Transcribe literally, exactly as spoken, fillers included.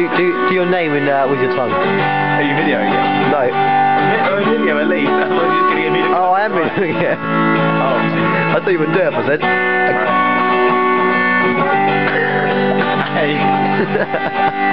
Do, do, do your name in, uh, with your tongue. Are you videoing it? No. Oh, video at least. I thought you were going to get me to... Oh, I am videoing it. Oh, I thought you would do it, I said. Right. Hey.